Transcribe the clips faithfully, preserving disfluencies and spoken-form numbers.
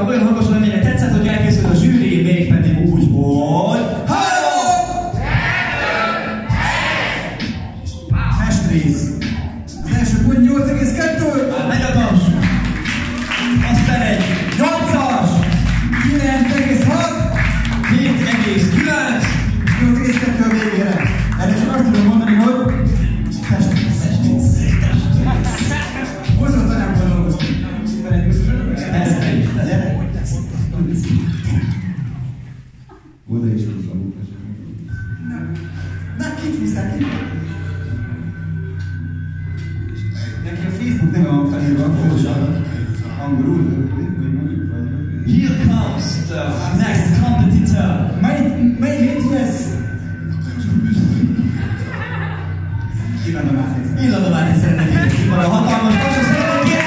hallgatók olyan hangosan, amelynek tetszett, hogy elkészült a zsűri, mégpedig úgy, hogy... három! Testrész. Az első pont nyolc egész kettő. Már megy a taps. Aztán egy nyolcas. kilenc egész hat. hét egész kilenc. nyolc egész kettő a végére. Erre csak azt tudom mondani, hogy... Testrész. Hozott anyámban dolgoztunk. Oda is húzva a munkas. Na, kit húztál ki? Neki a Facebook neve van felírva, pontosan. Angolul, hogy mondjuk vagy. Here comes the next competitor. Melyik, melyik lesz? Illan a Máté. Illan a Máté szeretnek kérdezni, van a hatalmas pasra szeretnek kérdezni.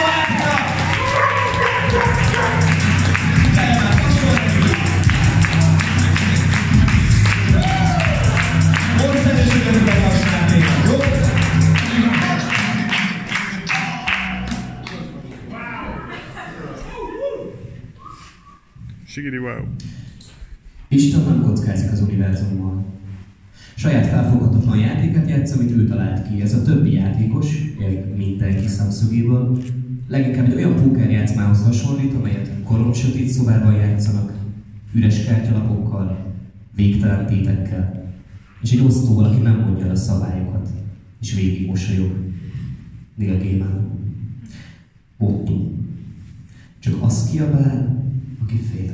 Sigiri wow. Isten nem kockázik az univerzummal. Saját felfoghatatlan játékot játsz, amit ő talált ki. Ez a többi játékos, mindenki szemszögéből, leginkább egy olyan pókerjátszmához hasonlít, amelyet koromsötét szobában játszanak, üres kártyalapokkal, végtelen tétekkel, és egy osztóval, aki nem mondja el a szabályokat, és végig mosolyog. Neil Gaiman. Otto. Csak azt kiabál, aki fél.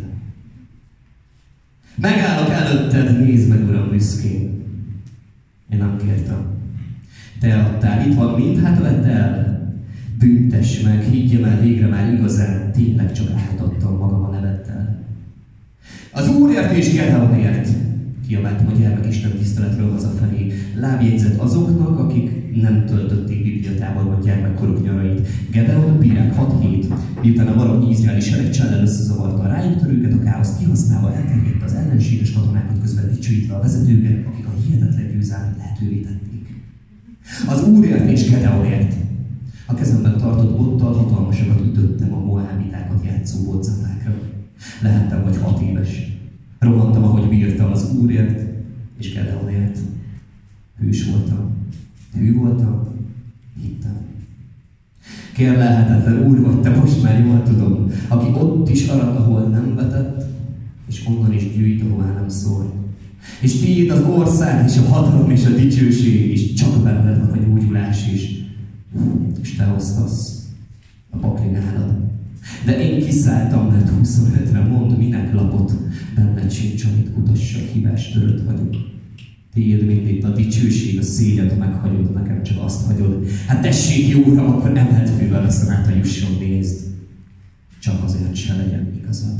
Megállok előtted, nézd meg, uram, büszkén. Én nem kértem. Te adtál, itt van mind, hát vedd el. Büntess meg, higgyem el, végre már igazán, tényleg csak átadtam magam a nevettel. Az Úrért és Gedeonért! Kiabáltam a gyermekisten tiszteletről hazafelé. Lábjegyzet azoknak, akik nem töltötték bibliatáborban gyermekkoruk nyarait. Gedeon a bírák hat hét, miután a marad izraeli sereg csellel összezavarta a rájuk törőket, a káoszt kihasználva elterjedte az ellenséges katonákat, közben dicsőítve a vezetőket, akik a hihetetlen győzelmet lehetővé tették. Az Úrért és Gedeonért! A kezemben tartott bottal hatalmasokat ütöttem a moábitákat játszó bodzafákra. Lehettem vagy hat éves. Rohantam, ahogy bírtam az Úrért és Gedeonért. Hős voltam. Hű voltam. Hittem. Kérlelhetetlen Úr vagy, te most már jól tudom, aki ott is arat, ahol nem vetett, és onnan is gyűjt, ahová nem szól. És tiéd az ország, és a hatalom, és a dicsőség, és csak benned van a gyógyulás is. És te osztasz a pakli nálad. De én kiszálltam, mert huszonötre mond, minek lapot, benned sincs, amit kutassak, hibás törött vagyok. Tiéd mindig a dicsőség, a szégyet meghagyod, nekem csak azt hagyod. Hát tessék, jó uram, akkor emelt fővel veszem át a jusson, nézd. Csak azért se legyen igazad.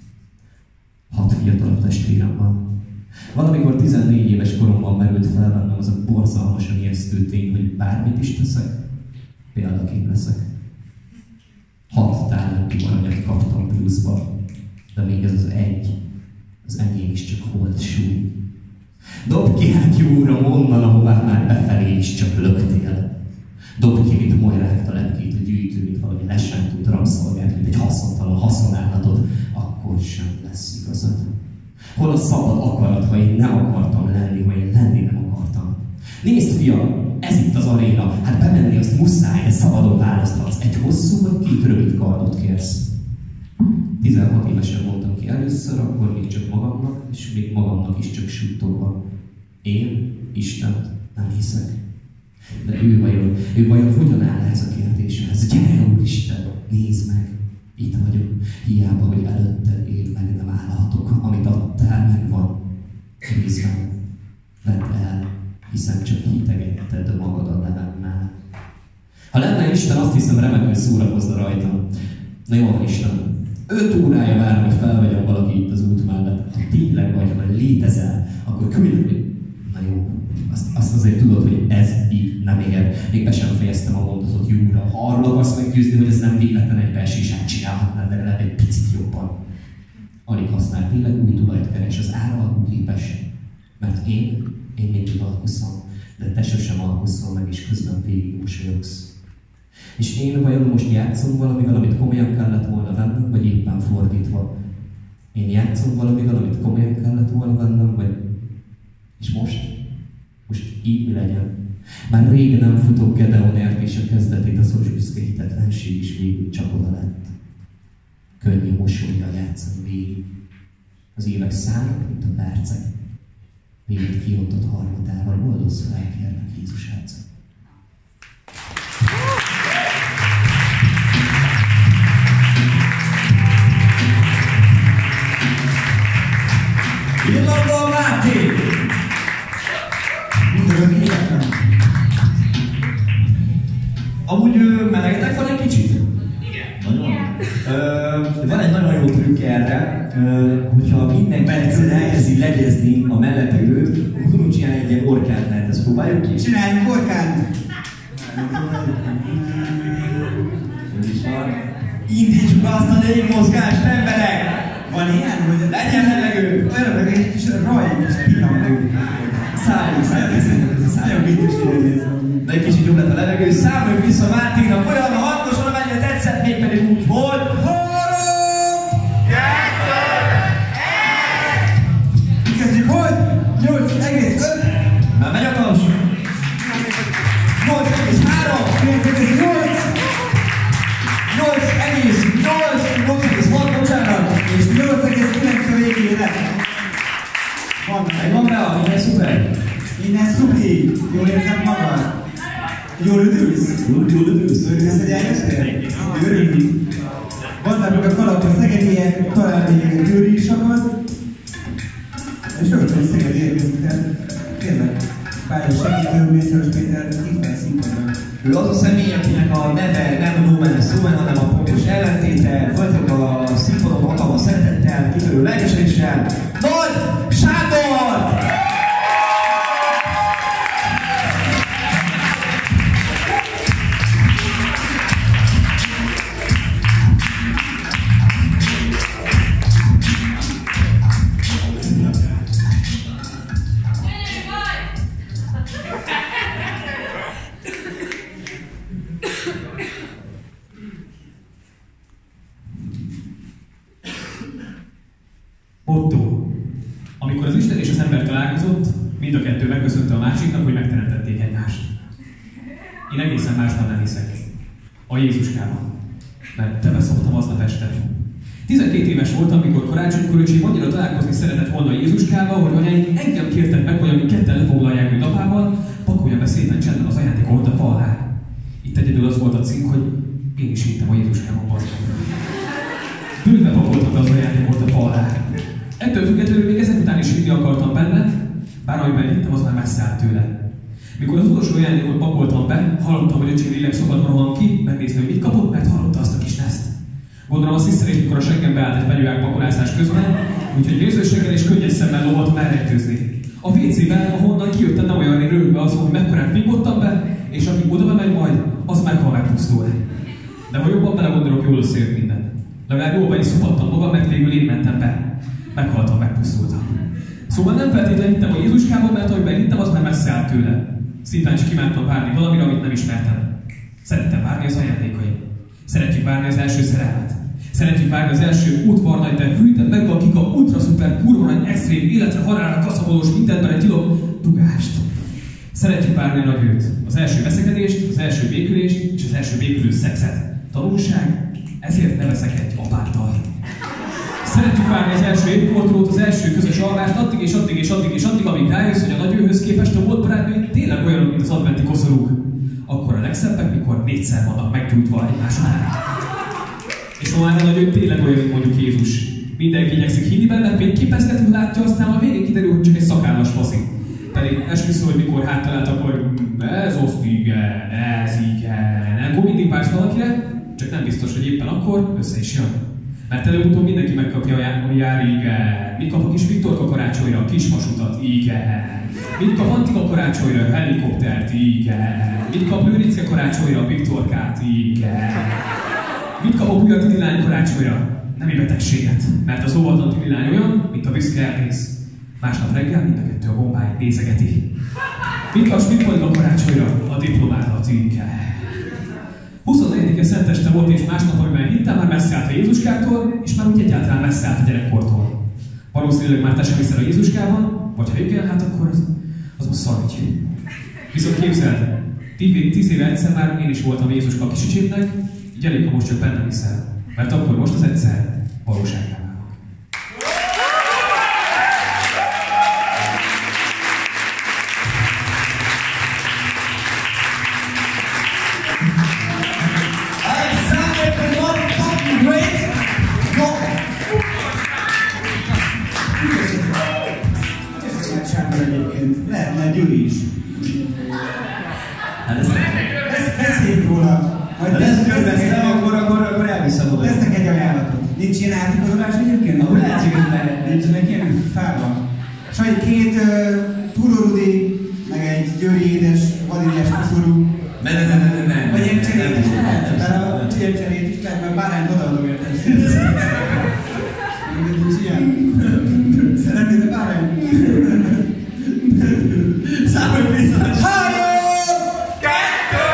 Hat fiatal testvérem van. Valamikor tizennégy éves koromban merült fel bennem az a borzalmasan ijesztő tény, hogy bármit is teszek, példakép leszek. Hat tálenti aranyat kaptam pluszba, de még ez az egy, az enyém is csak holt súly. Dobd ki hát, jó uram, onnan, ahová már befelé is csak löktél. Dobd ki, mint Mojrák lepkét a gyűjtő, mint valami lesentült rabszolgát, mint egy haszontalan haszonállatod, akkor sem lesz igazad. Hol a szabad akarat, ha én nem akartam lenni, ha én lenni nem akartam. Nézd, fiam, ez itt az aréna, hát bemenni azt muszáj, de szabadon választhatsz. Egy hosszú vagy két rövid kardot kérsz. tizenhat évesen mondtam ki először, akkor még csak magamnak, és még magamnak is csak suttogva. Én Istent nem hiszek. De ő vajon, ő vajon hogyan áll ehhez a kérdéshez? Gyere, Úristen, nézd meg! Itt vagyok, hiába, hogy előtted én meg nem állhatok. Amit adtál, megvan. Nézd, vedd el, hiszen csak hitegetted magad a nevemmel. Ha lenne Isten, azt hiszem, remekül szórakozna rajtam. Na jól van, Isten. Öt órája várom, hogy felvegyem valaki itt az út mellett. Ha tényleg vagy, ha létezel, akkor küldj. Na jó, azt, azt azért tudod, hogy ez így nem ér. Még be sem fejeztem a mondatot, Júra. Ha arról akarsz meggyőzni, hogy ez nem véletlen egybeesésát csinálhatnád, de legalább egy picit jobban. Alig használ, tényleg új tulajt keres, az ára képes. Mert én, én mindig alkuszom, de te sosem alkuszol meg, és közben végig mosolyogsz. És én vajon most játszom valamivel, amit komolyan kellett volna vennem, vagy éppen fordítva? Én játszom valamivel, amit komolyan kellett volna vennem, vagy... És most? Most így mi legyen? Már rég nem futok Gedeonért, és a kezdetét a szoros büszke hitetlenség is végül csak oda lett. Könnyű mosollyal játszani végig. Az évek szállnak, mint a percek. Végül kiontott harmadával boldogsz fel, kérlek, Jézus herceg. Illandó Máté! Mindörök életem. Amúgy ö, melegetek van egy kicsit? Igen. Nagyon? Ö, van egy nagyon jó trükk erre, ö, hogyha mindenki egyszer elkezdi legyezni a melletülőt, akkor tudunk csinálni egy ilyen orkát, mert ezt próbáljuk ki. Csináljunk orkán! Indítsuk azt a légmozgást, emberek! Van ilyen, hogy Legyen levegő! olyan meg egy kis raj, egy kis pillanatok. Szálljunk, szálljunk, Nagyon vicces idő. de egy kicsit jobb lett a levegő. Számoljuk vissza Mártéknak olyan a hangosan, amennyire tetszett, mégpedig úgy, hogy három, Kezdjük, hogy? nyolc egész öt, már megy a taps. nyolc egész három, kilenc egész nyolc, nyolc egész nyolc, nyolc egész hat, bocsánat. és nyolc egész kilenc a végére. Van, Megvan be a minden szuper. innen szupi, jól érzed magad? Jól üdülsz? Jól ülősz. Örülsz, hogy eljöttél? Örülni. Vannak meg a kalapos szegediek, talán még egy győri is akad. És örülök, hogy Szeged érkezik, tehát tényleg pályás segítő, Mészáros Péter itt felszínpadon. Ő az a személy, akinek a neve nem a Nómen Szómen, hanem a pontos ellentéte. Folytatjuk a színpadon hatalmas szeretettel, kitörő lelkesedéssel. Nagy Sándor! Otto. Amikor az Isten és az ember találkozott, mind a kettő megköszönte a másiknak, hogy megteremtették egymást. Én egészen másban nem hiszek. A Jézuskában. Mert beleszoktam aznap este. tizenkét éves voltam, amikor karácsonykor öcsém annyira találkozni szeretett volna a Jézuskával, hogy anyáim engem kértek meg, hogy amíg ketten lefoglalják őt apával, pakolja be szépen csendben az ajándékomat a fa alá. Itt egyedül az volt a cím, hogy én is hittem a Jézuskában, bazd. Bőrbe pakoltam be az ajándékomat a fa alá. Ettől függetlenül még ezek után is hinni akartam benne, bár amiben hittem, az már messze állt tőle. Mikor az utolsó ajándékot pakoltam be, hallottam, hogy öcsém lélekszakadva rohan ki, megnézni, hogy mit kapott, mert hallotta azt a kis neszt. Gondolom azt hiszem, és mikor a seggembe állt egy fegyőák pakolászás közben, úgyhogy vérzőséggel és könnyes szemmel loholtam elrejtőzni. A vé cében, ahonnan kijöttem, nem olyan rég rögbe azon, hogy mekkorát vingottam be, és aki oda megy majd, az meghal megpusztul. De ha jobban belegondolok, jól összejött minden. Legalább jól be is szopattam magam, mert végül én mentem be. Meghaltam, megpusztultam. Szóval nem feltétlenül hittem a Jézuskában, mert ahogy behittem, az már messze állt tőle. Szintán csak imádtam várni valamire, amit nem ismertem. Szerettem várni az ajándékaim. Szeretjük várni az első szerelmet. Szeretjük várni az első útvarnai, de hűtett meg a kika ultra szuper kurva nagy extrém életre halálra kaszabolós mindenben egy tilok dugást. Szeretjük várni a nagy őt. Az első veszekedést, az első békülést és az első békülő szexet. Tanulság, ezért ne veszekedj apáddal. Szeretjük várni az első évfordulót, az első közös alvást, addig és addig és addig és addig, amíg rájössz, hogy a nagyőhöz képest a volt barátnői tényleg olyanok, mint az adventi koszorúk. Akkor a legszebbek, mikor négyszer vannak meggyújtva egymás után. És ma már a nagyő tényleg olyan, mint mondjuk Jézus. Mindenki igyekszik hinni benne, fényképezgetni látja, aztán a végén kiderül, hogy csak egy szakállas faszi. Pedig esküszöm, hogy mikor háttalált, akkor ez azt igen, ez igen. Akkor mindig vársz valakire, csak nem biztos, hogy éppen akkor össze is jön. Mert előbb-utóbb mindenki megkapja, hogy jár, igen. Mit kap a kis Viktorka karácsonyra? A kis vasutat, igen. Mit kap Antika karácsonyra? A helikoptert, igen. Mit kap Lőrince karácsonyra? A Viktorkát, igen. Mit kap a Buja Titilány karácsonyra? Nemi betegséget. Mert az óvatlan Titilány olyan, mint a büszke erdész. Másnap reggel mind a kettő a bombáit nézegeti. Mit kap Schmidt a karácsonyra? A diplomádat, igen. volt, és másnap, amiben hittem, már messze állt a Jézuskától, és már úgy egyáltalán messze állt a gyerekkortól. Valószínűleg már te sem hiszel a Jézuskában, vagy ha igen, hát akkor az, az most szarügy. Viszont képzeld, tíz éve egyszer már én is voltam Jézuska a kisicsétnek, így elég, ha most csak bennem hiszel. Mert akkor most az egyszer valóságá válok. Lehetne Gyuri is. Hát ez Beszéljünk róla. Ha ezt körveztem, akkor, akkor, akkor elviszem oda. Tesznek egy ajánlatot. Nincs ilyen átigazolás egyébként? Ahol lehet, hogy lehet. Nincsenek ilyen fában. Sajt két uh, Túró-Rudi, meg egy Győri édes, vadélyes kuszorú. Ne, ne, ne, ne, ne. Vagy ilyen cserét is lehet. Mert a ilyen cserét is lehet, mert bárányt odaadom érte. Nincs ilyen. Szeretnéd a bárányt? Számolj vissza! Három! Kettő!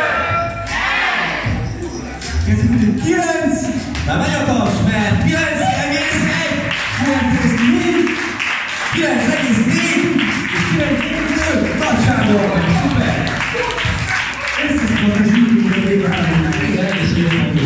Kezdjük, kilenc! Már megyatas, mert kilenc egész egy, kilenc egész négy! kilenc egész négy és kilenc egész öt. Nagyságból vagy, szuper! Összeszokott a zsűrűnkre végre állomás. Igen, egész jó mondjuk.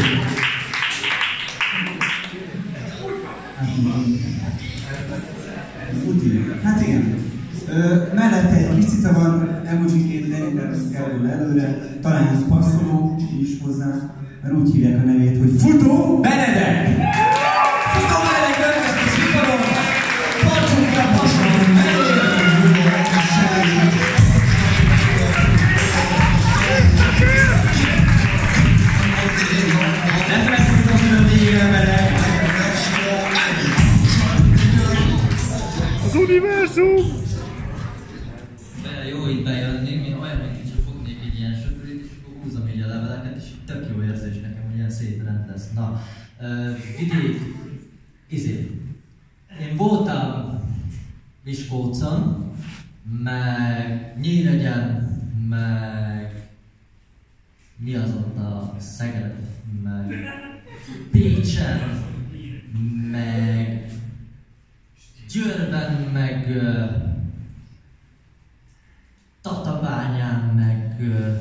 Futi. Hát igen. Ö, mellette egy kis cica van, emojiként lenyomják kell előre, talán passzoló is hozzá, mert úgy hívják a nevét, hogy Futó Benedek! Futó Benedek következő színpadon! Tartsunk ki a passzoló mellé! Ne felejtsük a külön végén emberek! Az univerzum! De jó itt bejönni, mi olyan, mint kicsit fognék egy ilyen söprét, és akkor húzom így a leveleket, és tök jó érzés nekem, hogy ilyen szép rend lesz. Na, uh, vidék, izé. Én voltam Miskolcon, meg Nyíregyen, meg mi az ott a Szeged, meg Pécsen, meg Győrben, meg uh, Tatabányán, meg uh,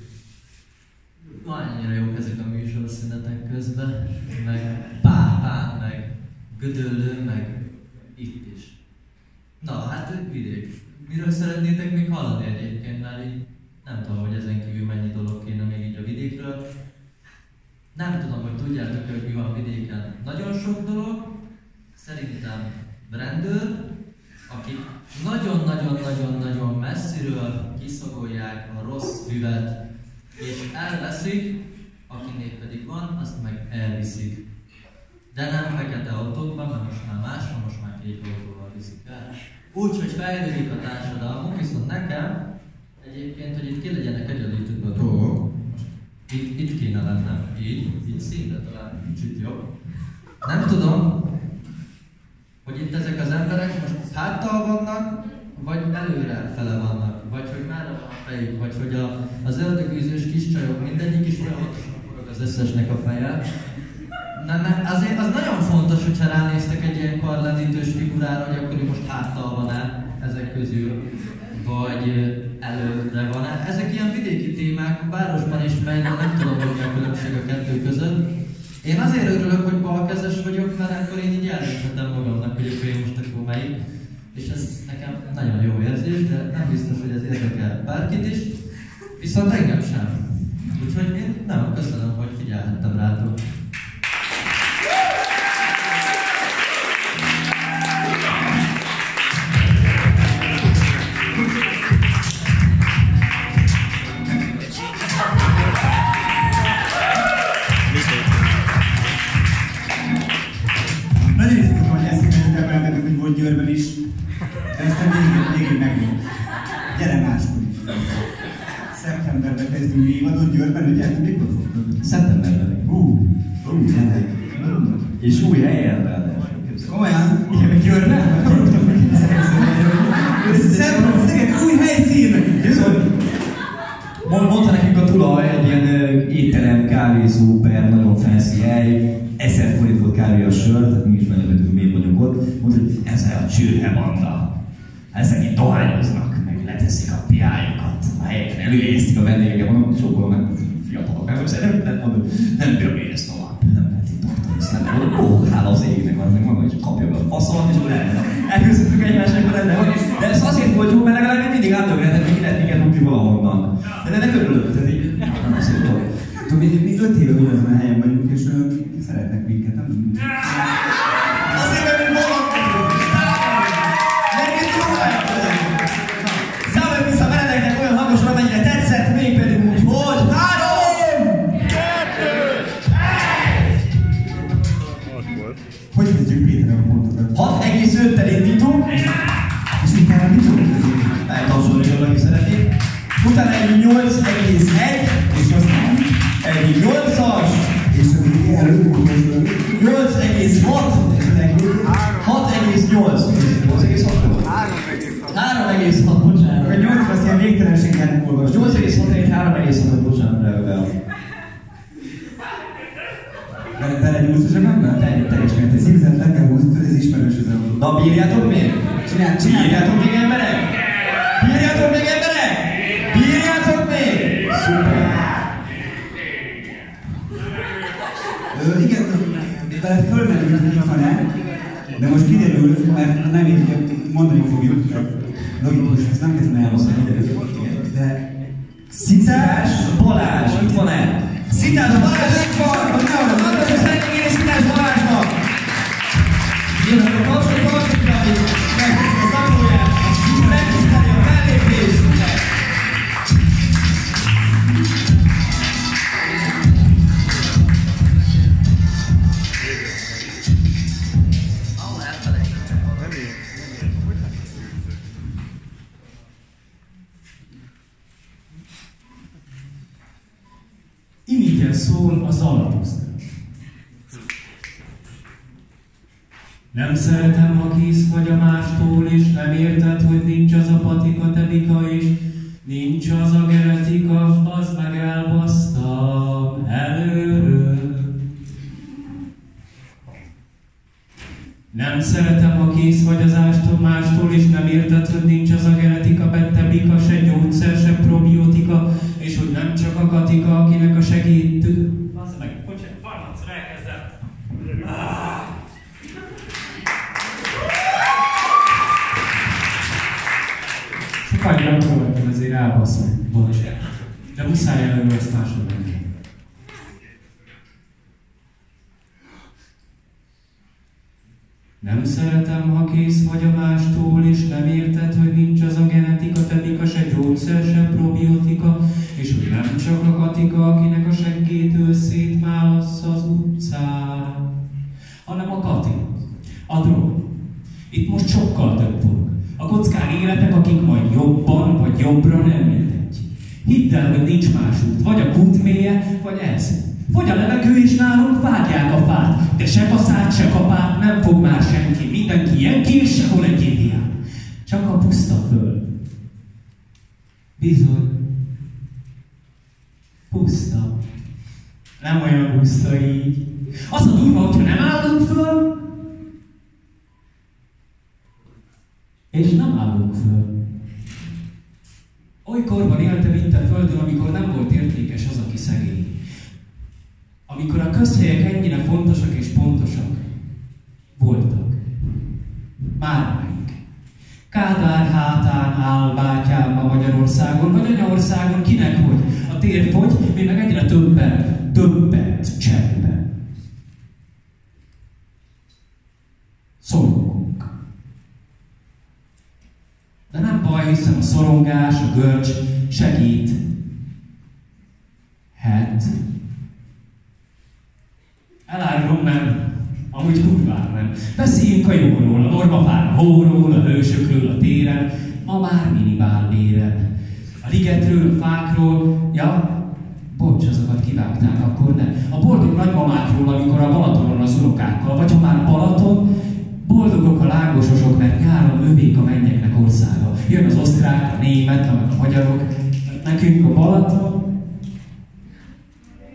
annyira jók ezek a műsorszünetek közben, meg Pápán, meg Gödöllőn, meg itt is. Na, hát vidék. Miről szeretnétek még hallani egyébként, mert így nem tudom, hogy ezen kívül mennyi dolog kéne még így a vidékről. Nem tudom, hogy tudjátok, hogy mi van vidéken. Nagyon sok dolog. Szerintem rendőr, akik nagyon-nagyon-nagyon-nagyon messziről kiszagolják a rossz füvet, és elveszik, akinél pedig van, azt meg elviszik. De nem fekete autókban, mert most már más van, most már kék autóval viszik el. Úgyhogy fejlődik a társadalmunk, viszont nekem egyébként, hogy itt ki legyenek egyenlítődve a dolgok, itt, itt kéne lennem, így, így szinte talán kicsit jobb. Nem tudom, hogy itt ezek az emberek most háttal vannak, vagy előre fele vannak, vagy hogy már van a fejük, vagy hogy a, az ördögűzős kis csajok mindegyik is folyamatosan forog az összesnek a feje. Nem, azért az nagyon fontos, hogyha ránéztek egy ilyen karlendítős figurára, hogy akkor ő most háttal van-e ezek közül, vagy előre van-e. Ezek ilyen vidéki témák, a városban is megy, de nem tudom, hogy mi a különbség a kettő között. Én azért örülök, hogy balkezes vagyok, mert akkor én így eldönthetem magamnak, hogy akkor én most akkor melyik. És ez nekem nagyon jó érzés, de nem biztos, hogy ez érdekel bárkit is. Viszont engem sem. Úgyhogy én nem, köszönöm, hogy figyelhettem rátok. Nagyon izgatom, hogy eszembe jut emelkedek, hogy volt Győrben is. De aztán végig, végig megvolt. Gyere máskor is. Szeptemberben kezdünk évadot Győrben, ugye? Mikor fogtok? Szeptemberben. Hú, hú, gyerek. És új helyen ráadásul. Komolyan? Igen, Győrben? Szeged, új helyszín! Szóval mondta nekünk a tulaj egy ilyen étterem, kávé, szuper, nagyon fancy hely, ezer forint volt kávé a sör, tehát mi is meglepetünk, miért vagyunk ott. Mondta, hogy ez a csürhe banda. Ezek itt dohányoznak, meg leteszik a piájukat, a helyeken előjéztik a vendégeket, mondom, csókolom meg fiatalok, meg nem, nem, mondom, nem bírom én ezt tovább, nem lehet itt tartani, ezt nem lehet, ó, hála az égnek, az meg maga, hogy kapja be a faszolat, és akkor elmegy. Elköszöntünk egymásnak, akkor rendben van. De ez azért volt jó, mert legalább mindig átdögretek, hogy ki lehet minket rúgni valahonnan. De ennek örülök, tehát így, nem azt mondom. Tudom, mi, mi öt éve ugyanazon a helyen vagyunk, és uh, szeretnek minket, nem? Azért, mert mi valami nekünk jó helyen vagyunk. Számoljuk vissza veledeknek olyan hangosan, amennyire tetszett, mégpedig úgy, hogy három! Kettő! Egy! Hogy kezdjük Péter a pontokat? hat egész öttel indítunk, És utána mit tudunk? eltapsolni, hogy valaki szeretné. Utána egy nyolc egész egy, És aztán? egy nyolcas, És az így előtt mondom, nyolc egész hat, hat egész nyolc. nyolc egész hat volt? három egész hat, bocsánat. a nyolc azt ilyen végtelenséggel olvasd. nyolc egész hat, három egész hat, bocsánat, reagál. Vele egy úszos a ember? Teljes mértékben. Szívzet le kell húzni, ez ismerős ez a... Na, bírjátok még? Csinál, csinál! Bírjátok még emberek? Bírjátok még emberek? Bírjátok még? Szuper. Ö, igen, vele fölmerült, hogy itt van-e, de most kiderül, mert nem így mondani fogjuk, logikus, ezt nem kezdem elmondani, de Szitás Balázs, itt van-e? Szitás Balázs, itt van! Nagyon szeretnék én Szitás Balázsnak! Jön a kapcsolat, kapcsolat, hogy megteszik a szakóját, megtiszteli a fellépést. Imigyen szól a Zaratustra. Nem szeretem, ha kész vagy a mástól, és nem érted, hogy nincs az a patika, tebika is, nincs az a genetika, az meg elbasztam előről. Nem szeretem, ha kész vagy az ástól, mástól, és nem érted, hogy nincs az a genetika, betebika, se gyógyszer, se probiotika, és hogy nem csak a Katika, akinek a segítő... Bassza meg, bocsánat, harmadszor elkezdem. Sokáig nem próbáltam, ezért elbaszom. Bocsánat. De muszáj előbb ezt másodban. Nem szeretem, ha kész vagy a mástól, és nem érted, hogy nincs az a genetika, tebika, se gyógyszer, se probiotika, és hogy nem csak a Katika, akinek a seggétől szétmálasz az utcán, hanem a Kati, a drog. Itt most sokkal több dolog. A kockán életek, akik majd jobban vagy jobbra nem mindegy. Hidd el, hogy nincs más út, vagy a kút mélye, vagy ez. Fogy a levegő, és nálunk vágják a fát, de se kaszát, se kapát nem fog már senki. Mindenki jenki, és sehol egy indián. Csak a puszta föld. Bizony. Puszta. Nem olyan puszta így. Az a durva, hogyha nem állunk föl, és nem állunk föl. Olykorban éltem itt a földön, amikor nem volt értékes az, aki szegény. Amikor a közhelyek ennyire fontosak és pontosak voltak. Mármelyik. Kádár hátán áll bátyám a Magyarországon, vagy Anyaországon, kinek hogy? A tér fogy, mi meg egyre többen, többet cserben. Szorongunk. De nem baj, hiszen a szorongás, a görcs segít. Hát... Elárulom, mert amúgy kurvára nem. Beszéljünk a jóról, a normafán, a hóról, a hősökről, a téren, ma már minimál béren. A ligetről, a fákról, ja, bocs, azokat kivágták, akkor ne. A boldog nagymamákról, amikor a Balatonon az unokákkal, vagy ha már Balaton, boldogok a lángososok, mert nyáron övék a mennyeknek országa. Jön az osztrák, a német, a magyarok, nekünk a Balaton,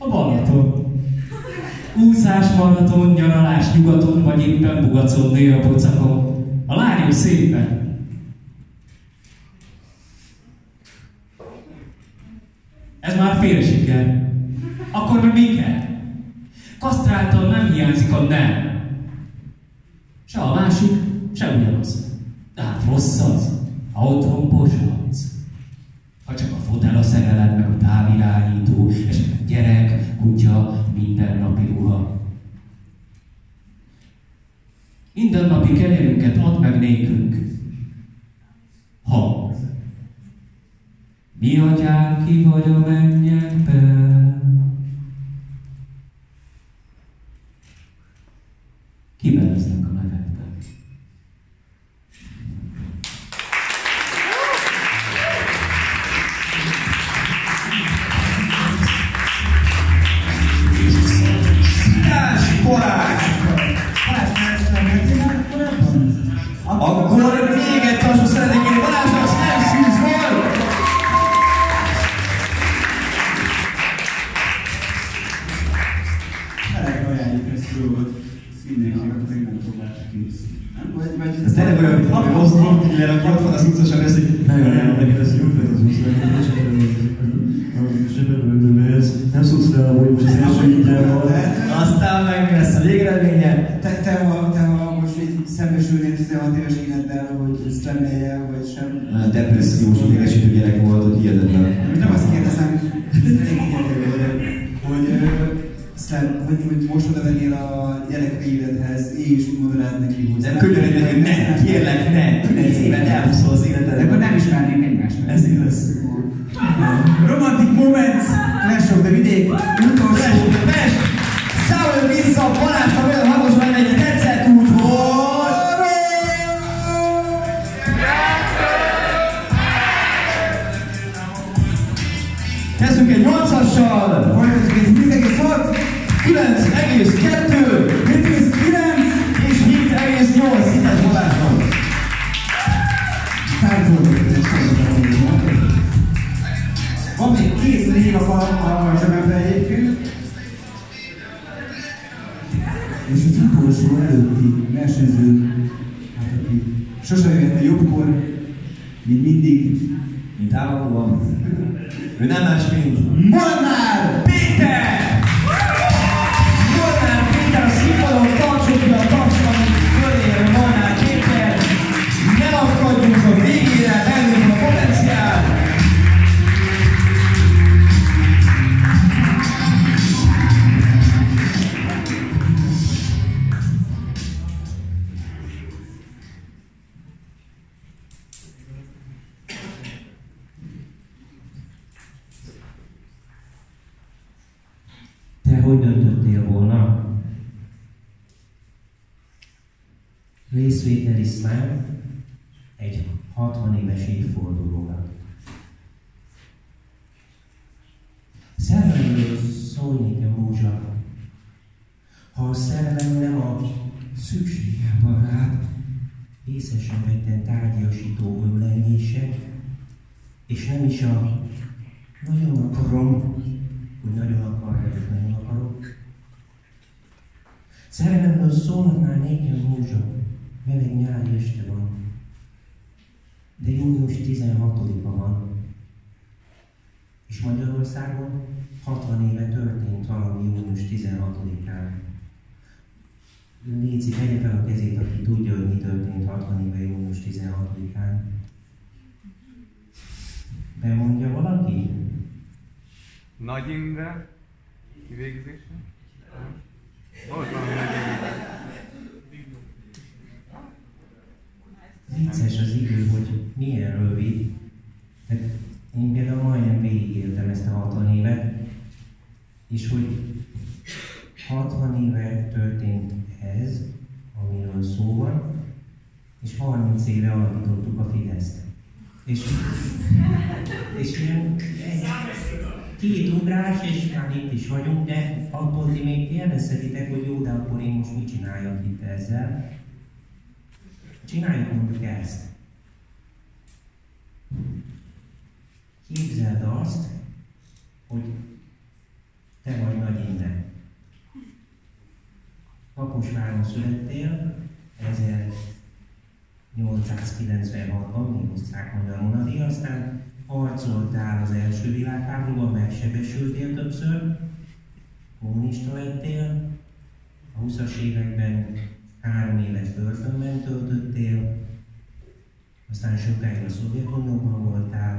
A Balaton. Úszás, maraton, nyaralás nyugaton, vagy éppen bugacon nő a pocakon. A lányok szépen. Ez már fél siker. Akkor meg mi kell? Kasztráltan nem hiányzik a nem. Se a másik, se ugyanaz. De hát rossz az, ha otthon poslatsz. Ha csak a fotel, a szerelem, meg a távirányító, és a gyerek, kutya, mindennapi ruha. Mindennapi kenyerünket add meg nékünk. Ha mi atyánk ki vagy a mennyekben, kiveleznek a nevedben. Akkor még egy tasot szeretnék kérni Balázsnak, nem szűz volt! Tényleg ajánljuk ezt dolgot mindenkinek, aki nem próbált ki. Ez tényleg olyan, mint valami rossz rockiller, aki ott van az utcasan, és így nagyon ajánlom neked, ez jó fel az nem szólsz rá, hogy most az első ingyen van. aztán meg lesz a végeredménye. Te, te, ha, te, ha most így szembesülnél tizenhat éves élettel, hogy ezt remélje, vagy sem. Depressziós, idegesítő gyerek volt, hogy hihetetlen. Nem azt kérdezem, hogy, aztán, hogy, hogy most oda vennél a gyerek élethez, és mondanád neki, hogy... Nem könyörögj neki, ne, kérlek, ne, kilenc éven elhúszol az életed. De akkor nem ismernénk egymást. Ez igaz. Romantic moments, Clash of the vidék, utolsó. Fest! Számoljuk vissza, Balázsnak olyan hangosan megy, hogy tetszett úgy, hogy... Kezdünk egy nyolcassal! Folytatjuk egy hét egész hat, kilenc egész kettő hét egész kilenc, és hét egész nyolc Szites Balázsnak. táncoljuk és szólunk. Van még két név a, a zsebemben egyébként. És az utolsó előtti versenyző, hát aki sose jött a jobbkor, mint mindig, Mint állandóan. Ő nem más, mint... Molnár Péter! Molnár Péter a színpadon, tartsuk ki a tapsot, fölére Molnár Péter. Ne akadjunk a végére, bennünk a potenciál. Te hogy döntöttél volna? Részvétel iszlám egy hatvan éves évfordulóra. Szerelemről szólj nékem, Mózsa. Ha a szerelem nem a szükségem rád, észesen vettem tárgyasító ömlengések, és nem is a nagyon akarom, hogy nagyon akarja, és nagyon akarok. Szerelemről szólhatnál nékem, Mózsa, meleg nyári este van, de június tizenhatodika van, és Magyarországon hatvan éve történt valami június tizenhatodikán. Léci, tegye fel a kezét, aki tudja, hogy mi történt hatvan éve június tizenhatodikán. Bemondja valaki? Nagy Imre kivégzése? Volt valami Nagy Imre. Vicces az idő, hogy milyen rövid. Tehát én például majdnem végigéltem ezt a hatvan évet, és hogy hatvan éve történt ez, amiről szó van, és harminc éve alapítottuk a Fideszt. És, és ilyen két ugrás, és már itt is vagyunk, de attól ti még kérdezhetitek, hogy jó, de akkor én most mit csináljak itt ezzel. Csináljuk mondjuk ezt. Képzeld azt, hogy te vagy Kaposváron születtél, ezernyolcszázkilencvenhatban, még osztrák-magyar monarchia, aztán harcoltál az első világháborúban, megsebesültél többször, kommunista lettél, a huszas években három éves börtönben töltöttél, aztán sokáig a Szovjetunióban voltál,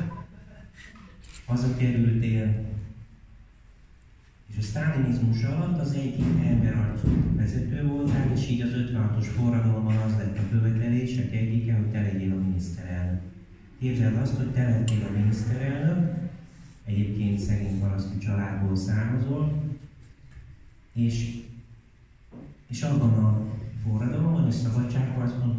hazakerültél, és a sztálinizmus alatt az egyik emberarcú vezető voltál, és így az ötvenhatos forradalomban az lett a követelések egyike, hogy te legyél a miniszterelnök. Képzeld azt, hogy te lettél a miniszterelnök, egyébként szegény paraszti családból származol, és, és abban a forradalomban és szabadságharcban,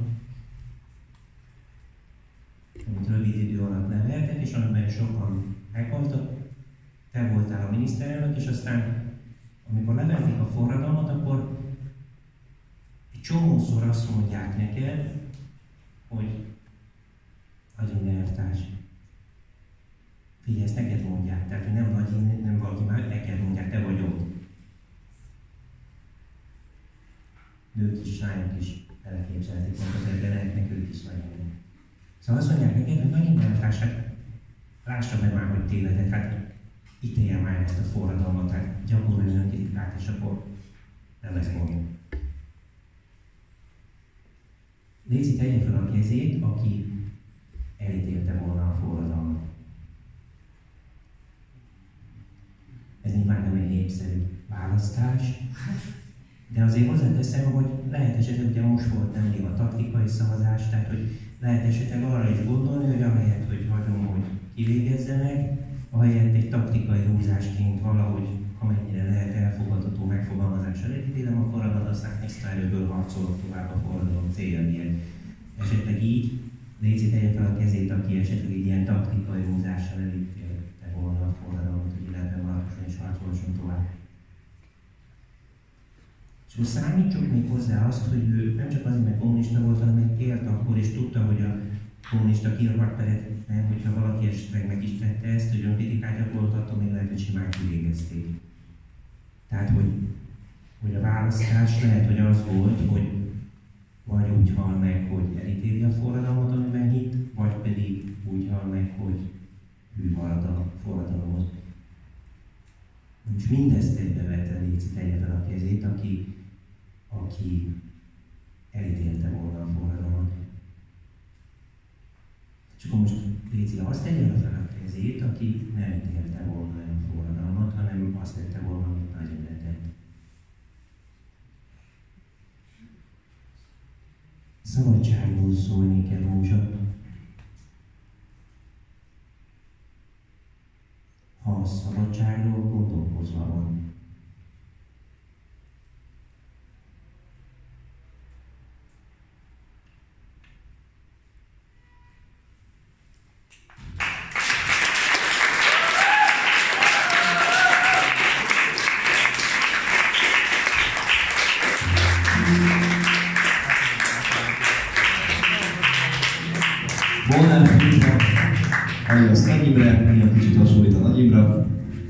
amit rövid idő alatt neveltek, és amiben sokan meghaltak, te voltál a miniszterelnök, és aztán, amikor leverték a forradalmat, akkor egy csomószor azt mondják neked, hogy Nagy elvtárs. Figyelj, ezt neked mondják, tehát nem vagy, nem valaki már, neked mondják, te vagy ott. Nők is, lányok is elképzelték magukat, de lehetnek ők is nagyon. Szóval azt mondják neked, hogy Nagy elvtárs, hát lássa meg már, hogy tévedek, hát ítélje már ezt a forradalmat, hát gyakoroljon önkritikát, és akkor nem lesz mondja. Léci, tegye fel a kezét, aki elítélte volna a forradalmat. Ez nyilván nem egy népszerű választás, de azért hozzáteszem, hogy lehet esetleg, ugye most volt nemrég a taktikai szavazás, tehát hogy lehet esetleg arra is gondolni, hogy ahelyett, hogy hagyom, hogy kivégezzenek, ahelyett egy taktikai húzásként valahogy, amennyire lehet elfogadható megfogalmazással elítélem a forradalmat, aztán extra erőből harcolok tovább a forradalom célja miatt. Esetleg így, Léci tegye fel a kezét, aki esetleg egy ilyen taktikai húzással elítélte volna a forradalmat, hogy illetve maradjon és harcolson tovább. És most számítsuk még hozzá azt, hogy ő nem csak azért, mert kommunista volt, hanem egy élt akkor, és tudta, hogy a kommunista ki akart peretni, hogyha valaki esetleg meg is tette ezt, hogy önkritikát gyakorolt, attól még lehet, hogy simán kivégezték. Tehát, hogy, hogy a választás lehet, hogy az volt, hogy vagy úgy hal meg, hogy elítéli a forradalmat, amiben hitt, vagy pedig úgy hal meg, hogy ő marad a forradalomhoz. És mindezt egybevette Léci, tegye fel a kezét, aki, aki elítélte volna a forradalmat. És akkor most Léci azt tegye fel a kezét, aki nem ítélte volna el a forradalmat, hanem azt tette volna, amit nagyon letett. Szabadságról szólni kell, Rózsa. Ha a szabadságról gondolkozva van. Molnár Péter, alias Nagy Imre, néha kicsit hasonlít a Nagy Imre.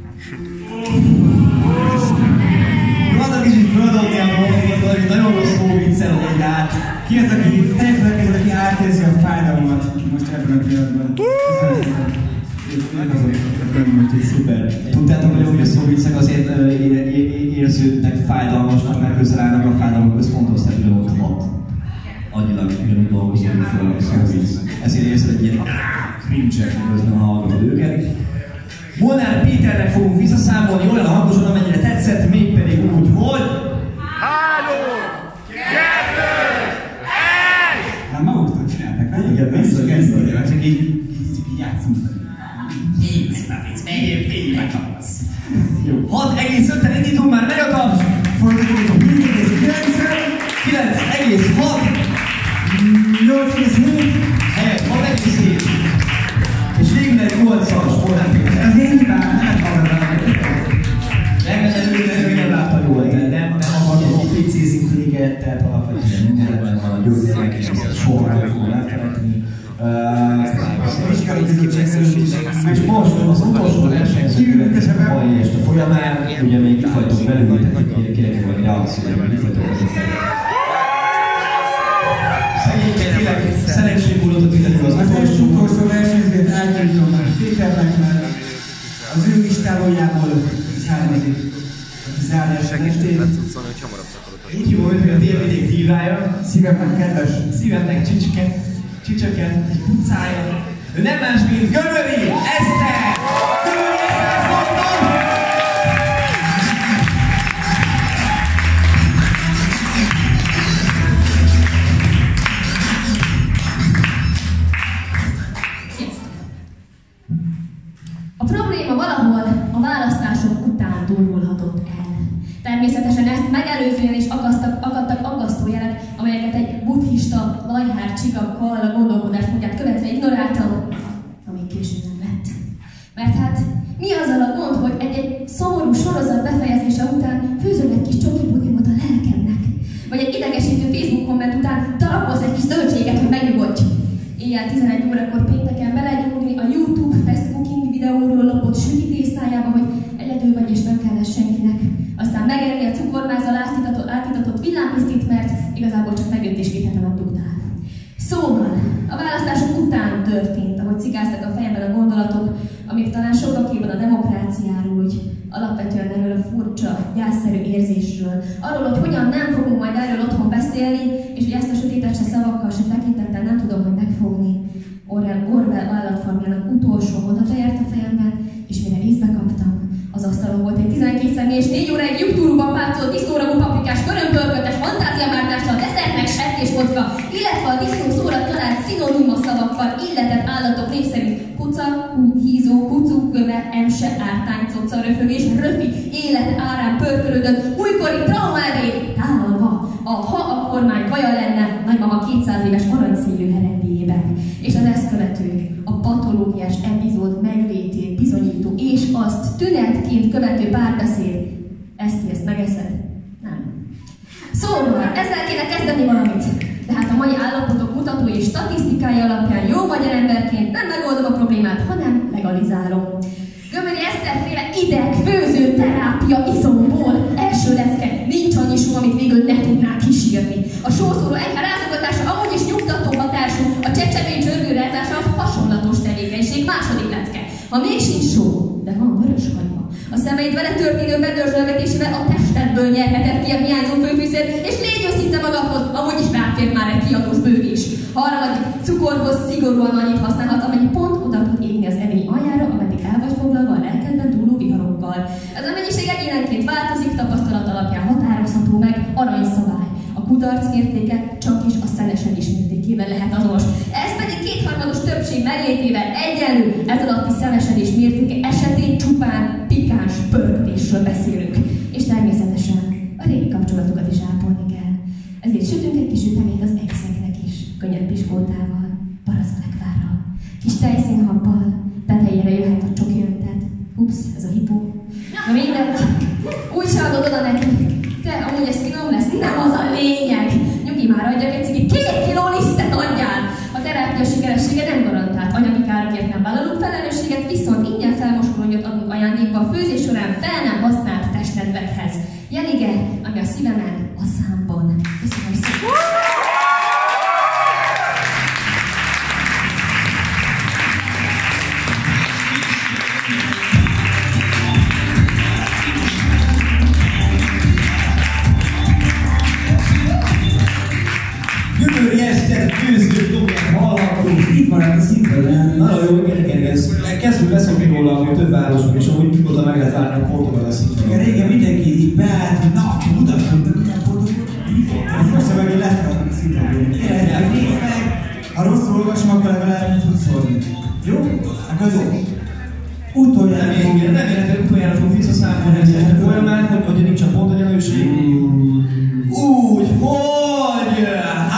Próbáltam kicsit földobni a dolgokat, hogy nagyon rossz szó viccel, hogy át. Ki az, aki tegye aki átérzi a fájdalmat most ebben a pillanatban? Szuper. Tudtátok, hogy a szó viccek azért érződnek fájdalmasnak, mert közel állnak a fájdalmak központhoz, tehát ugyanott hat. Annyilag ugyanúgy dolgozunk fel a szóvíz. Ezért érzed egy ilyen cringe-et, közben hallgatod őket. Molnár Péternek fogunk visszaszámolni olyan hangosan, amennyire tetszett, mégpedig úgy, hogy... Három, kettő, egy! Hát maguktól csináltak, nem? Igen, vissza-vissza, csak így... Így játszunk. Így, na vicc, melyébb, így megcsapasz. Jó. hat egész öten indítunk már, megy a taps! Folytatjuk a hét egész kilencven, kilenc egész hat, nyolc egész hét, helyett hat egész hét. És végül egy nyolcas Molnár Péter. ez én hibám, nem hallgatom. Nem, ez még nem látta jól, de nem, nem akarok picézni téged, tehát alapvetően mindenben van a győzőnek, és ezt soha nem fogom elfelejteni. És most az utolsó versenyzőknek a mai este folyamán ugye még itt vagytok belőletek, kérek valami reakciót, itt vagytok velük. Szegényként tényleg szerencségbólotot ide az Az utolsó versenyzőt átnyújtom már Péternek, mert az ő istálójából származik. Zárja a estét. Így hívom őt, hogy a Délvidék dívája. Szívemnek kedves. Szívemnek csücsöket, csücsöket, egy pucája. Ő nem más, mint Gömöri Eszter! Gömöri Eszter, mondom! A probléma valahol a választások után durulhatott el. Természetesen ezt megelőzően is akasztak, akadtak aggasztó jelek, amelyeket egy buddhista lajhár csigakkal a gondolkodásmódját követve ignoráltam, amíg később nem lett. Mert hát mi azzal a gond, hogy egy-egy szomorú sorozat befejezése után főzöl egy kis csoki pudingot a lelkednek, vagy egy idegesítő Facebook komment után darabolsz egy kis zöldséget, hogy megnyugodj. Éjjel tizenegy órakor pénteken belegyúrni a YouTube fast cooking videóról lopott süti tésztájába, hogy egyedül vagy és nem kell senkinek. Aztán megenni a cukormázzal átitatott, átitatott villámpisztit, mert igazából csak megjött és két hete nem tudtál. Szóval, a választások után történt, ahogy cikáztak a fejemben a gondolatok, amik talán sokakéban a demokráciáról, úgy alapvetően erről a furcsa, gyászszerű érzésről, arról, hogy hogyan nem fogunk majd erről otthon beszélni, és hogy ezt a sötétet se szavakkal, se tekintettel nem tudom majd megfogni. Orwell, Orwell állatfarmjának utolsó mondata járt a fejemben, és mire észbe kaptam, az asztalon volt egy tizenkét személy és négy óráig lyuktúrúban pácolt disznóragú paprikás, körömpörkötes, fantáziamártással, desszertnek sertéskocka, illetve a disznó szóra talált szinonima szavakkal illetett állatok név szerint kuca, kú, hízó, kucuk, köve, emse, ártány, coca, röfögés, röfi, élet árán pörkölődött, újkori traumávé tálalva, a ha a kormány vaja lenne nagymama kétszáz éves aranyszínű herendéjében. És az ezt követő, a patológiás epizód meglétét bizonyító és azt tünetként követő párbeszéd. Ezt érsz, megeszed? Nem. Szóval, ezzel kéne kezdeni valamit. De hát a mai állapotok mutatói és statisztikái alapján jó magyar emberként nem megoldom a problémát, hanem legalizálom. Gömöri Eszterféle ideg, főző, terápia, izomból. Első lecke, nincs annyi só, amit végül ne tudnák kísírni. A sószóró enyhe rázogatása amúgy is nyugtató hatású, a csecsemény csörgőrázása az hasonlatos tevékenység. Második lecke, ha még sincs só, de van vörös hagyma. A szemeid vele történő bedörzsölgetésével a testedből nyerheted ki a hiányzó főfűszert, és légy őszinte magadhoz, amúgy is ráfér már egy kiadós bőgés. Harmadik, cukorhoz szigorúan annyit használhat, amennyi pont oda tud égni az emény aljára, ameddig el vagy foglalva a lelkedben dúló viharokkal. Ez a mennyiség egyénenként változik, tapasztalat alapján határozható meg, aranyszabály. A kudarc mértéke csak is a szelesedés mértékével lehet azonos. Ez pedig kétharmados többség meglétével egyenlő, ez alatti szelesedés mértéke esetén csupán pikáns pörkölésről beszélünk. És természetesen a régi kapcsolatokat is ápolni kell. Ezért sütünk egy kis ütemét az exeknek is, könnyed piskótával, barackmekvárral, kis tejszínhabbal, tetejére jöhet a csoki öntet. Ups, ez a hipó. Na mindegy, úgy se adod oda neki. Te, amúgy ez finom lesz, nem az a lényeg. Nyugi már, adjak egy cigi, két kiló lisztet adjál! A terápia sikeressége nem garantált, anyagi károkért nem vállalunk felelősséget, viszont ingyen felmoskolónyot adunk ajándékba a főzés során fel nem használt testnedvekhez. Jelige, ami a szívemen, a számban. Köszönöm szépen! Gömöri Eszter főző dobját hallhattunk. Itt van a színpadon. Nagyon jó, igen, igen, ez. Kezdjük beszélni róla, hogy több városban, és amúgy oda meg lehet várni a pontokat a színpadon. Igen, régen mindenki így beállt, hogy na, mutatjuk, de milyen pontokat. Ez most sem megint lesz a színpadon. Kérdezzük, nézd meg, ha rosszul olvasom, akkor legalább tudsz szólni. Jó? Akkor jó. Utoljára fogja, remélhetően, hogy utoljára fog visszaszámolni ezt a folyamát, hogy, hogy nincs a pontanyanőség. Úgy, hogy...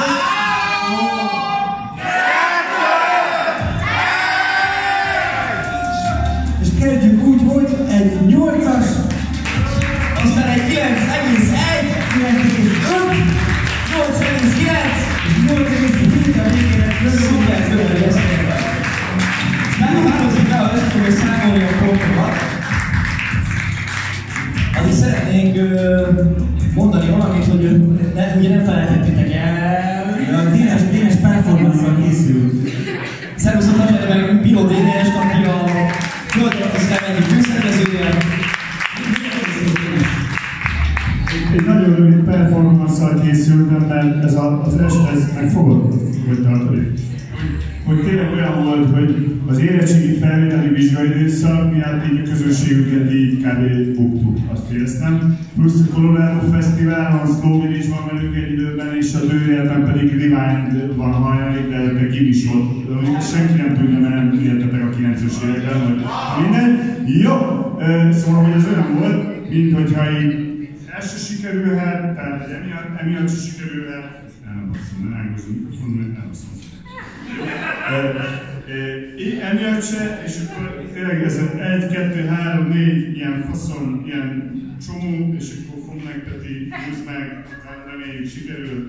És kezdjük úgy, hogy egy nyolcas, aztán egy kilenc egész egy, kilenc egész öt, nyolc egész kilenc, és nyolc egész hét a végére szuper, Gömöri Eszterrel. Nem vározik rá, hogy ezt fogja számolni a pontokat. és szeretnénk ö, mondani valamit, hogy ö, ne, ugye nem felejtettétek el. A Dénes, Dénes performance-szal készül. Szervusztok, nagyjából meg Bíró Dénes, aki a Földalatti Szkámányi főszervezője. Egy nagyon rövid performance-szal készültem, mert ez a, az est, ez megfogott, hogy tartani. Hogy tényleg olyan volt, hogy az érettségi felvételi vizsgai időszak miatt így a közönségünket így kb. Buktuk, azt éreztem. Plusz a Colorado Fesztiválon, Slow Village van velünk egy időben, és a Dőrjelben pedig Rewind van hajnali, de, de ki is ott. Senki nem tudja, mert nem értetek a kilencvenes években, hogy minden. Jó, szóval hogy ez olyan volt, mint hogyha így el se sikerülhet, tehát emiatt, emiatt se sikerülhet. Nem, basszom, nem ágazom mikrofon, mert nem basszom. Emiatt se, és akkor tényleg ez egy, kettő, három, négy ilyen faszon, ilyen csomó, és akkor Fomnek Peti, húzd meg, reméljük sikerül.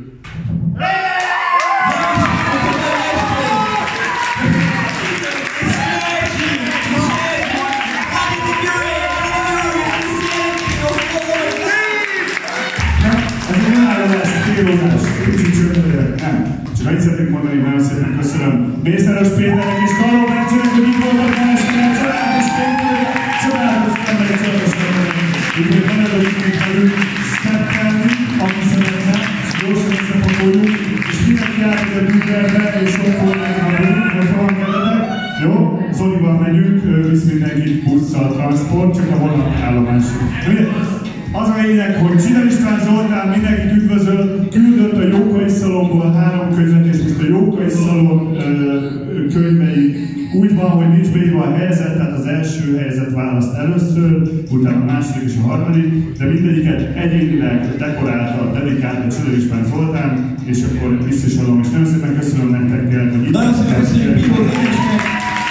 Kicsit csöndörök, nem. Csak annyit szeretnék mondani, nagyon szépen köszönöm Mészáros Péternek és Karol Bencének, hogy itt voltak másoknál, családos pénzők, családos emberek, családos emberek. Úgyhogy van ez a vikünk velünk, sztepkelni, ami szeretne, gyorsan összepakoljuk, és mindenki átmegy a Google-be, és ott volnak a bőrünk, hogy van kedvetek. Jó? Zolival megyünk, visz mindenkit busszal, transport, csak a vonatállomásra. Az a lényeg, hogy Csider István Zoltán mindenkit üdvözöl, küldött a Jókai Szalonból három könyvet, és most a Jókai Szalon ö, könyvei úgy van, hogy nincs beírva a helyzet, tehát az első helyzet választ először, utána a második és a harmadik, de mindegyiket egyénileg dekorálta, dedikálta Csider István Zoltán, és akkor vissza is adom, és nagyon szépen köszönöm nektek tényleg, hogy itt nagyon szépen köszönjük Bíró Dénesnek!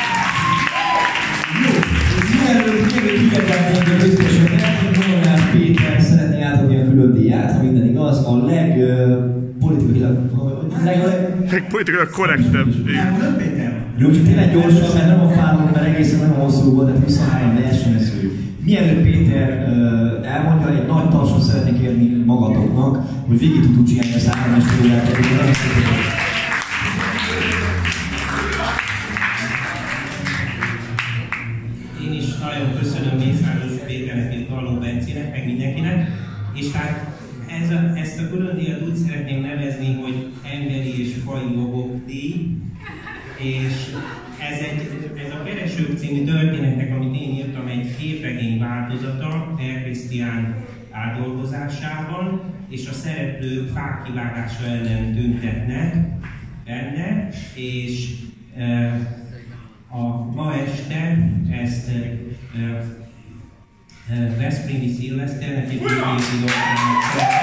Jó, és mielőtt még kivezetnénk a biztosokat, Péter szeretné átadni a külön díját, ha minden igaz, a legpolitikailag... Legpolitikailag korrektebb. Elmondod, Péter? Jó, csak tényleg gyorsan, mert nem a fállom, mert egészen nem hosszú volt, de huszonhárom versenyző. Mielőtt Péter uh, elmondja, egy nagy tapsot szeretnék érni magatoknak, hogy végig tudtuk csinálni az három és fél órát. Én is nagyon köszönöm Mészáros Péternek és Karló Bencének, meg mindenkinek, és hát ez a, ezt a külön díjat úgy szeretném nevezni, hogy emberi és faji jogok díj, és ez, egy, ez a Keresők című történetnek, amit én írtam, egy képregény változata Per Krisztián átdolgozásában, és a szereplők fák kivágása ellen tüntetnek benne, és e, a ma este ezt e, e, Veszprémi Szilveszternek egy művészi doktornak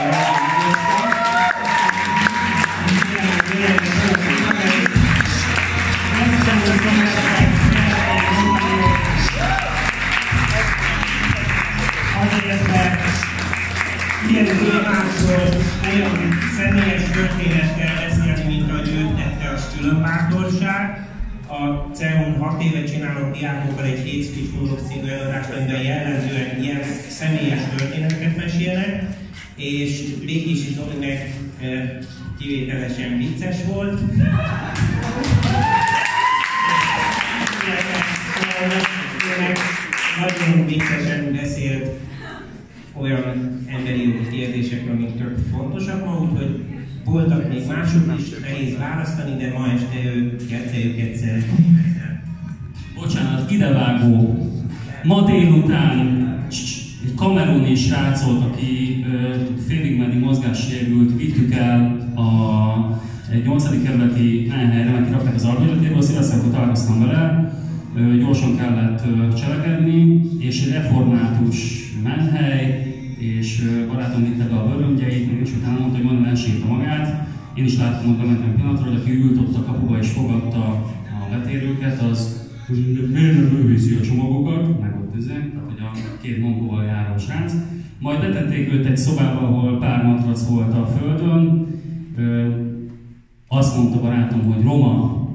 azért, mert ilyen témákról olyan személyes történettel beszélni, mint ahogy ő tette, az külön bátorság. A cé e u-n hat éve csinálok diákokkal egy Hate Speech Mondox című előadást, amiben jellemzően ilyen személyes történeteket mesélnek, és Békés Zoli meg e, kivételesen vicces volt. Nagyon viccesen beszélt olyan emberi jogi kérdésekről, amik tök fontosak ma, úgyhogy voltak még mások is, nehéz választani, de ma este ő kette őket szeretni. Bocsánat, idevágó. Ma délután egy kameruni srácot, aki félig meddig mozgássérült, vittük el a egy nyolcadik kerületi menhelyre, mert kirakták az alapületéből, szívesen találkoztam vele, gyorsan kellett cselekedni, és egy református menhely, és barátom vitte be a bőröngyeit, és utána mondta, hogy majdnem elsírta magát. Én is láttam a bementem pillanatra, hogy aki ült ott a kapuba és fogadta a betérőket, az miért nem ő viszi a csomagokat, meg ott üzek, tehát hogy a két mongóval járó srác. Majd betették őt egy szobába, ahol pár matrac volt a földön. Azt mondta barátom, hogy roma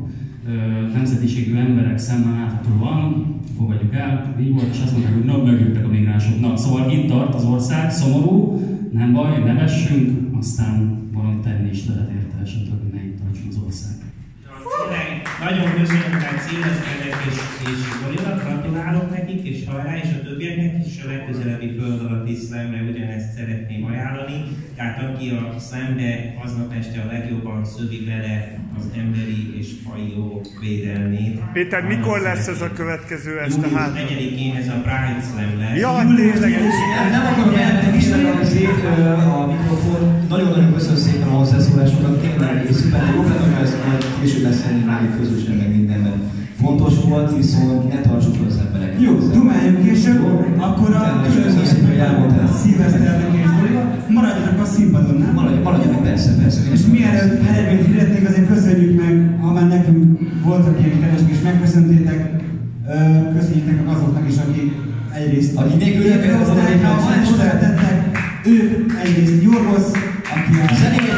nemzetiségű emberek szemmel láthatóan, fogadjuk el, így volt, és azt mondták, hogy na, megjöttek a migránsoknak. Szóval itt tart az ország, szomorú, nem baj, nevessünk, aztán valamit tenni is lehet érte esetleg, hogy ne itt tartsunk az ország. Nagyon köszönöm a színezkedek és, és Golinak, gratulálok nekik, és hajrá, és a többieknek is a legközelebbi föld alatti szlemre ugyanezt szeretném ajánlani. Tehát aki a szlembe aznap este a legjobban szövi bele az emberi és faji jogok védelmét. Péter, mikor lesz ez a következő este? július negyedikén ez a Pride Slam lesz. Ja, tényleg! Nem akarom eltenni szét a mikrofon. Nagyon-nagyon köszönöm szépen a hozzászólásokat. Tényleg szuper, jó lenne, hogy ezt majd később beszélni már egy közösen meg mindenben. Fontos volt, viszont ne tartsuk fel az embereket. Jó, dumáljunk később, akkor a köszönöm szépen, hogy elmondtál. Szilveszternek és Doliba, maradjanak a színpadon, nem? Maradjanak, maradjanak, persze, persze. És mielőtt eredményt hirdetnék, azért köszönjük meg, ha már nekünk voltak ilyen keresek és megköszöntétek, köszönjétek meg azoknak is, akik egyrészt akik még őket hozták, ma este tettek, ők egyrészt Jorgos, aki a zenét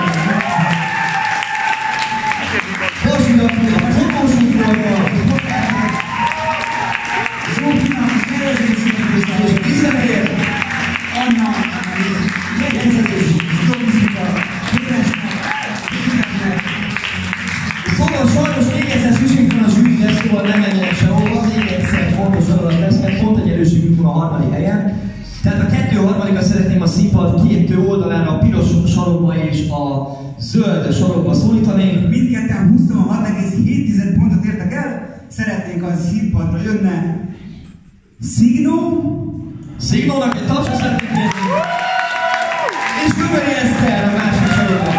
Borsinak, a fotósunk voltak, Zsófinak, a szervezésünknek és a tizenért, Anna, megkezdés, Zsófika, Péresnek, Péresnek. Szóval sajnos még egyszer szükség van a zsűrire, szóval nem menjenek sehova, még egyszer fontos feladat lesz, mert pont egy erőségünk van a harmadik helyen. Tehát a kettő harmadika szeretném a színpad két oldalára a piros sarokba és a zöld sarokba szólítani. Mindketten huszonhat egész hét pontot értek el. Szeretnénk a színpadra jönne Szignó. Szignónak egy tapsot szeretnénk kérni. És Göböri Eszter a másik sarokban.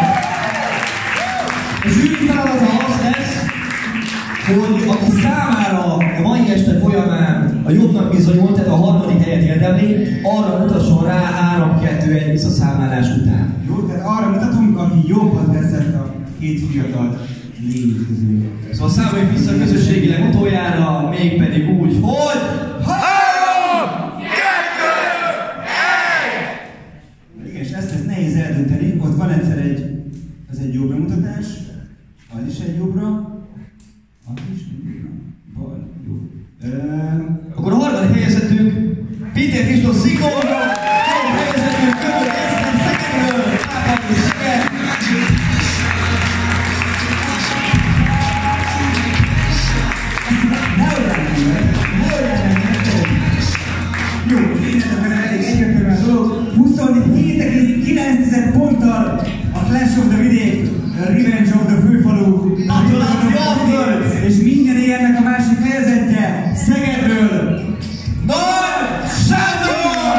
A zsűri feladata az lesz, hogy aki számára a mai este folyamán a jobbnak bizonyult, tehát a harmadik helyet érdemli, arra mutasson rá három kettő egy visszaszámlálás után. Jó, tehát arra mutatunk, aki jobban teszett a két fiatal légy közül. Szóval számoljuk vissza közösségileg utoljára, mégpedig úgy, hogy... három kettő egy! Igen, és ezt, ezt nehéz eldönteni. Ott van egyszer egy, ez egy jó bemutatás, az is egy jobbra, az is egy jobbra, bal, jó. Uh, Akkor a harmadik helyezettünk Péter Kristóf Szignóra, a helyezettünk Göböri Eszter Szegedről, Ápádi Szeged. Jó, tényleg elég egyértelmű a dolog. huszonhét egész kilenc ponttal a Clash of the Vidék, a Revenge of the Főfalu, és minden ilyennek a másik helyezettje Szegedről Nagy Sándor!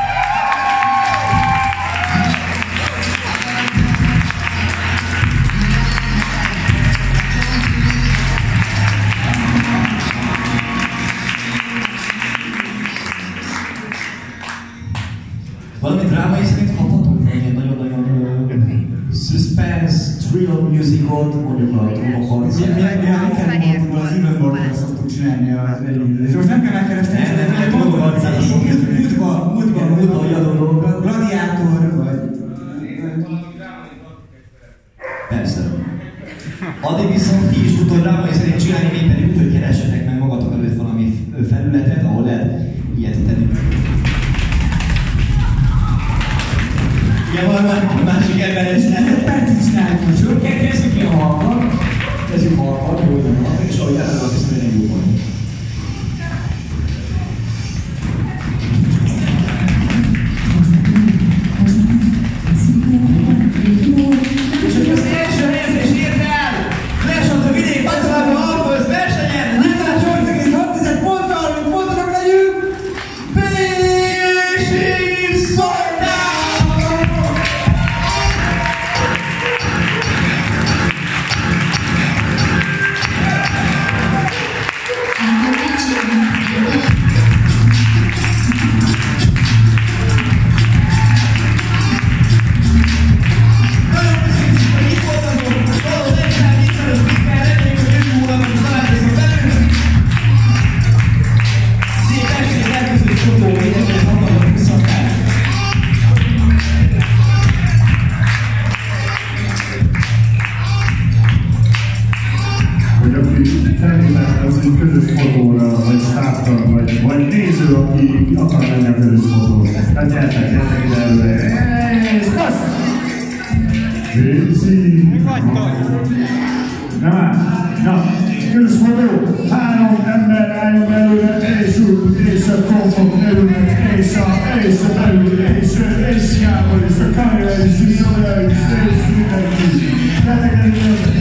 Valami drámai szerint kaphatunk valamilyen nagyon-nagyon uh, suspense, thriller musicalt, mondjuk a trónokharc. Mi a az Ivenborgban szoktuk csinálni a rendezést. És most nem kell megkeresni, hogy trónokharcára szoktuk. Múltba, múltba, múltba olyan dolgokat. Gladiátor, vagy... Persze. Addig viszont ti is tudod drámai szerint csinálni, még pedig úgy, hogy keressetek meg magatok előtt valami felületet, ahol lehet ilyet tenni. Igen, valami másik ember is lesz. Egy percig csináljuk most, jó? Kezdjük ki a halkat. Kezdjük a halkat, jó lenne. És ahogy elmondom, ez nagyon jó van. És akkor az első helyezés ért el! Clash of the Vidék Bacalában Alfölds versenyen! huszonnyolc egész hat ponttal, hogy pontosak legyünk! Pési Szoltán! gyertek ide előre. És azt! Vinci! Mi vagytok? Nem áll. Na, közös forduló. Három ember álljon előre, és úgy, és a kompok előre, és a, és a belül, és ő, és Gábor, és a kamera, és Zsója, és és mindenki. Gyertek előre!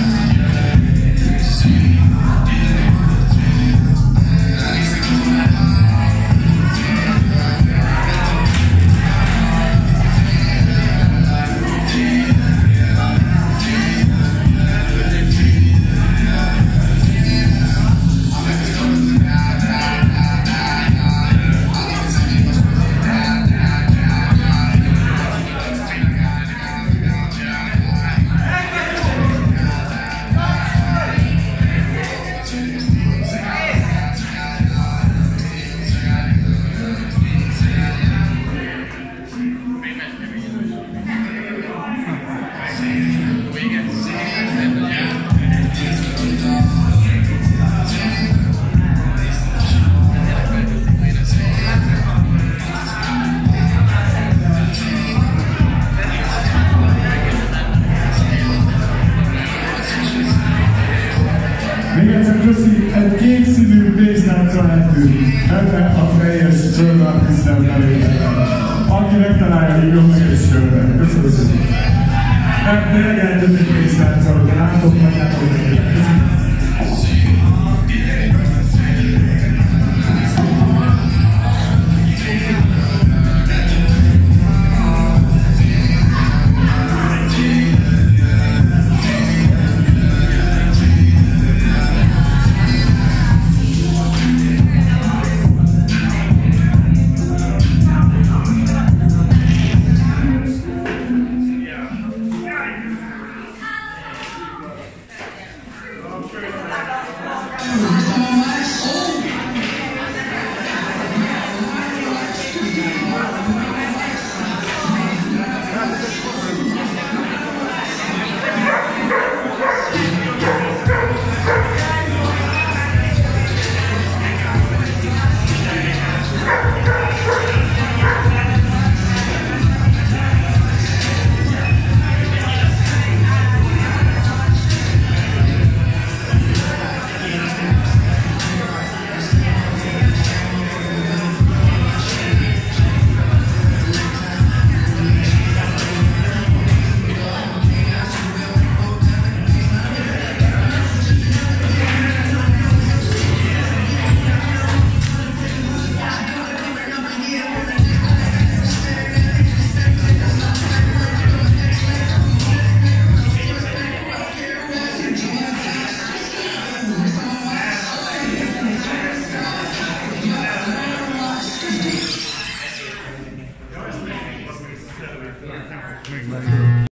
Még egyszer köszi, egy kék színű pénztárca lehetünk. Ebben a teljes földartisztel bevételben. Aki megtalálja, írjon meg és jön. Köszönöm szépen. Nem, tényleg eltűnt egy pénztárca, hogyha látok, meg látok meg. Meg